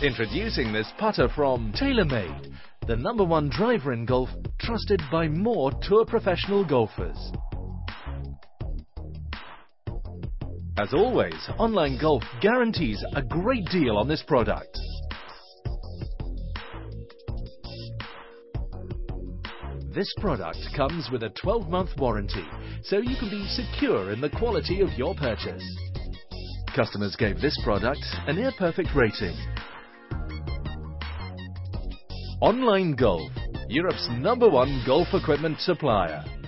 Introducing this putter from TaylorMade, the #1 driver in golf, trusted by more tour professional golfers. As always, Online Golf guarantees a great deal on this product. This product comes with a 12-month warranty, so you can be secure in the quality of your purchase. Customers gave this product a near-perfect rating. Online Golf, Europe's #1 golf equipment supplier.